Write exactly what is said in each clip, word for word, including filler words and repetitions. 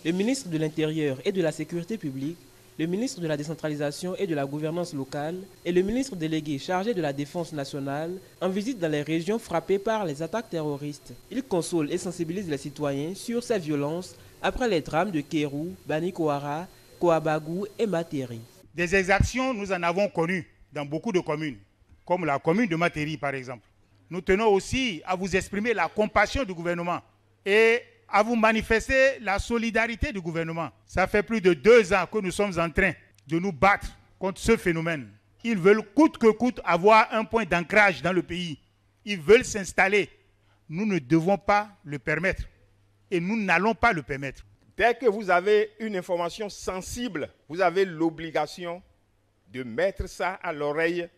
le ministre de l'Intérieur et de la Sécurité publique, le ministre de la Décentralisation et de la Gouvernance locale et le ministre délégué chargé de la Défense nationale en visite dans les régions frappées par les attaques terroristes. Ils consolent et sensibilisent les citoyens sur ces violences après les drames de Kéru, Banikoara, Kouabagou et Materi. Des exactions, nous en avons connues dans beaucoup de communes, comme la commune de Materi par exemple. Nous tenons aussi à vous exprimer la compassion du gouvernement et à vous manifester la solidarité du gouvernement. Ça fait plus de deux ans que nous sommes en train de nous battre contre ce phénomène. Ils veulent coûte que coûte avoir un point d'ancrage dans le pays. Ils veulent s'installer. Nous ne devons pas le permettre et nous n'allons pas le permettre. Dès que vous avez une information sensible, vous avez l'obligation de mettre ça à l'oreille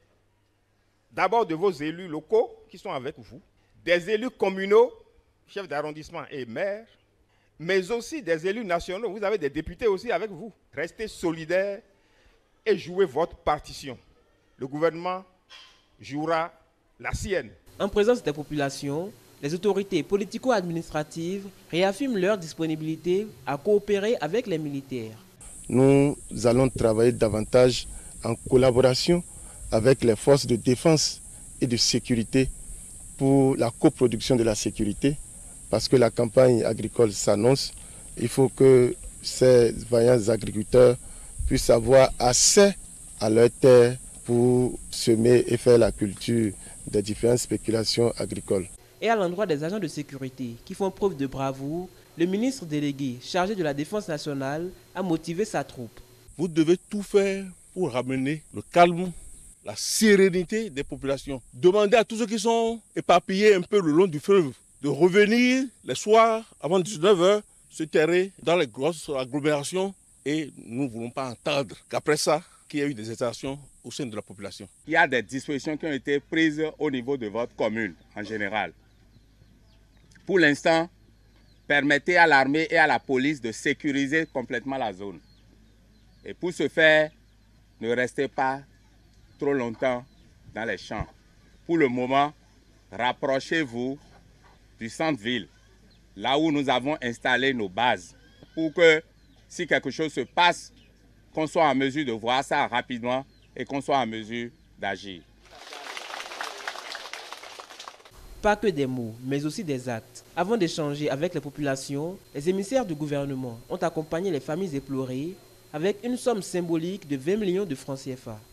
d'abord de vos élus locaux qui sont avec vous, des élus communaux, chefs d'arrondissement et maires, mais aussi des élus nationaux. Vous avez des députés aussi avec vous. Restez solidaires et jouez votre partition. Le gouvernement jouera la sienne. En présence des populations, les autorités politico-administratives réaffirment leur disponibilité à coopérer avec les militaires. Nous allons travailler davantage en collaboration avec les forces de défense et de sécurité pour la coproduction de la sécurité, parce que la campagne agricole s'annonce. Il faut que ces vaillants agriculteurs puissent avoir accès à leurs terres pour semer et faire la culture des différentes spéculations agricoles. Et à l'endroit des agents de sécurité qui font preuve de bravoure, le ministre délégué chargé de la Défense nationale a motivé sa troupe. Vous devez tout faire pour ramener le calme, la sérénité des populations. Demandez à tous ceux qui sont éparpillés un peu le long du fleuve de revenir les soirs avant dix-neuf heures, se terrer dans les grosses agglomérations et nous ne voulons pas entendre qu'après ça, qu'il y ait eu des extinctions au sein de la population. Il y a des dispositions qui ont été prises au niveau de votre commune en général. Pour l'instant, permettez à l'armée et à la police de sécuriser complètement la zone. Et pour ce faire, ne restez pas trop longtemps dans les champs. Pour le moment, rapprochez-vous du centre-ville, là où nous avons installé nos bases, pour que si quelque chose se passe, qu'on soit en mesure de voir ça rapidement et qu'on soit en mesure d'agir. Pas que des mots, mais aussi des actes. Avant d'échanger avec les populations, les émissaires du gouvernement ont accompagné les familles éplorées avec une somme symbolique de vingt millions de francs C F A.